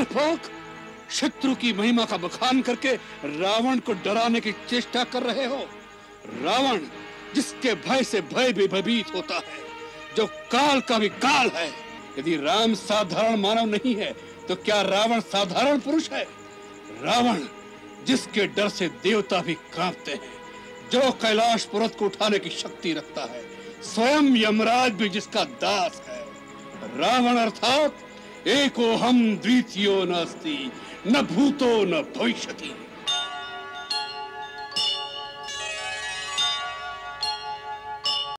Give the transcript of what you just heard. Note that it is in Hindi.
डरपोक, शत्रु की महिमा का बखान करके रावण को डराने की चेष्टा कर रहे हो। रावण जिसके भय से भय भी भयभीत होता है, जो काल का भी काल है। यदि राम साधारण मानव नहीं है तो क्या रावण साधारण पुरुष है? रावण जिसके डर से देवता भी कांपते हैं, जो कैलाश पर्वत को उठाने की शक्ति रखता है, स्वयं यमराज भी जिसका दास है। रावण अर्थात एको हम द्वितीयो नास्ति, न भूतो न भविष्यति।